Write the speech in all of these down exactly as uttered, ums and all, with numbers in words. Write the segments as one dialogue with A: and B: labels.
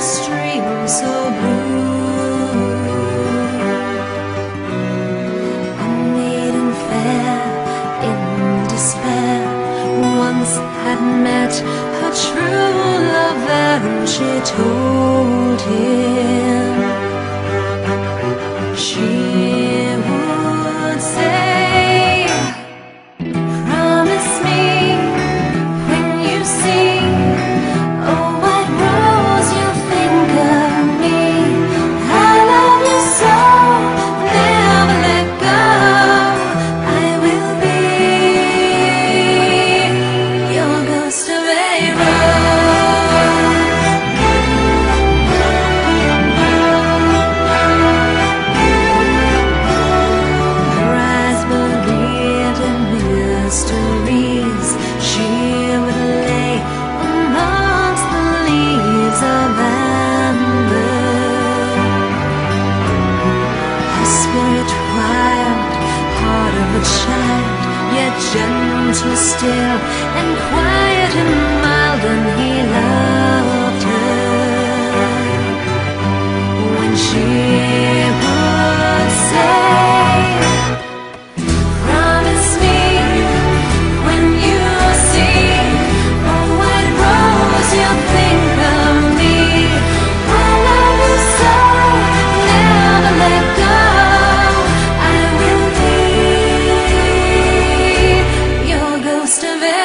A: stream so blue. A maiden fair in despair once had met her true love, and she told him she would say, "Promise me when you see a white rose, you'll think of me. I love you so, never let go. I will be your ghost of a rose." Her eyes believed in mysteries. She would lay amongst the leaves of amber. Her spirit wild, heart of a child, yet gentle still, and quiet and mild, and he loved her when she would say, "Promise me when you see a white rose, you'll think of me. I love you so, never let go. I will be your ghost of a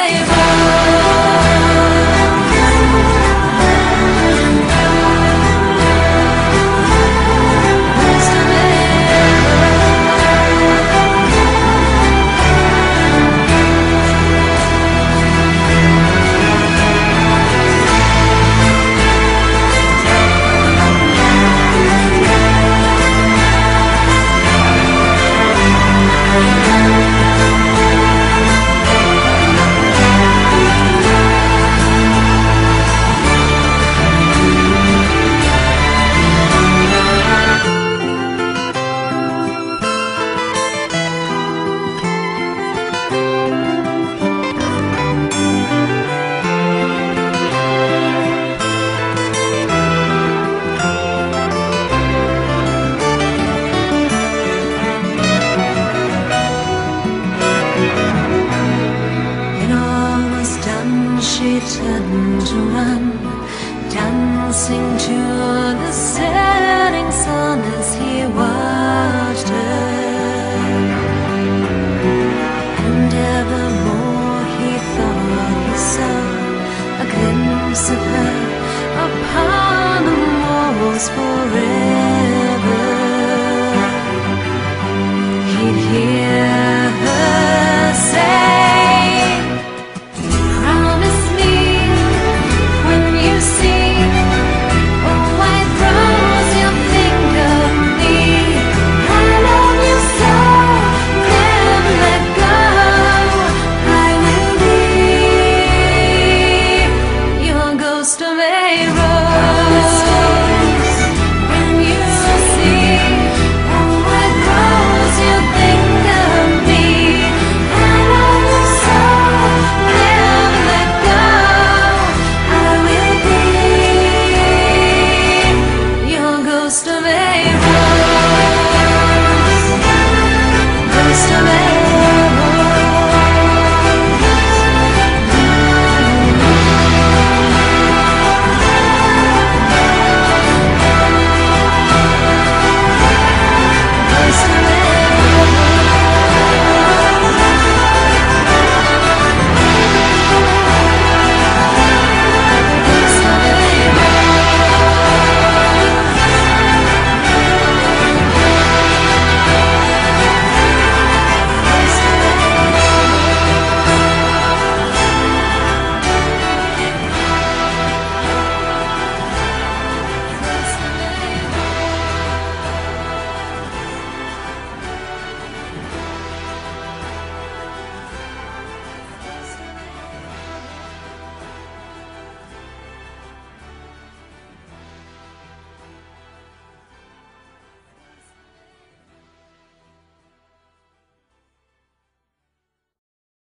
A: She turned to run, dancing to the setting sun as he watched her. And evermore he thought he saw a glimpse of her upon the walls forever.